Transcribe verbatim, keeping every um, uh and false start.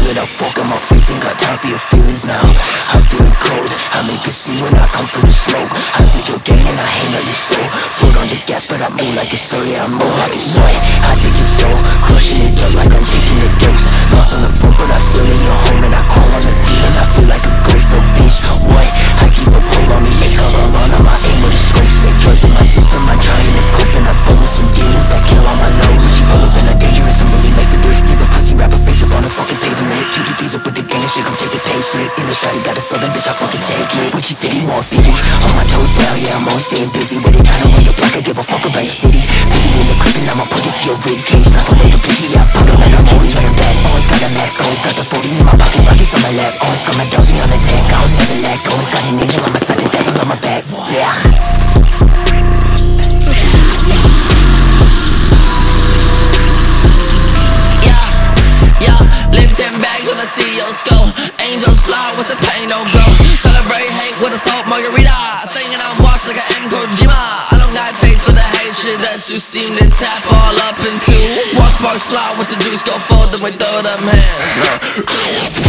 it, I'll fuck on my face. Ain't got time for your feelings now. I'm feeling cold, I make it see when I come from the smoke. I take your gang and I hang out your soul. Foot on the gas but I move like it's slow. Yeah, I move like it's slow. I take your soul, crushing it up like I'm taking a dose. Lost on the phone but I still in your home. And I call on the ceiling, I feel like a ghost. No bitch, what? I keep a pole on me, make her run on my aim with a scope. Say drugs in my system, I'm trying to cope. And I'm full with some demons that kill on my nose. She pull up and I'm dangerous, I'm really made for this. Leave a pussy rapper face up on the fucking pavement. Q D Ds up with the gang and shit, come take the patience. In the shawty got a southern bitch, I fucking take it. When she fit, he more fitted. On my toes now, yeah, I'm always staying busy. With it trying to run the block, I give a fuck about your city. fifty in the clip and I'ma put it to your rib cage. Not the way the pinky, yeah, fuck it like I'm always wearing back. Always got a mask, always got the forty in my pocket. Rockets on my lap, always got my dozy on the tank. I'll never let go, always got an angel on my side, the devil on my back. Yeah. Ten bags when I see your skull. Angels fly with the pain don't grow. Celebrate hate with a salt margarita. Singing I'm washed like an M. Kojima. I don't got taste for the hatred that you seem to tap all up into. Watch sparks fly with the juice, go fold them with throw them hands.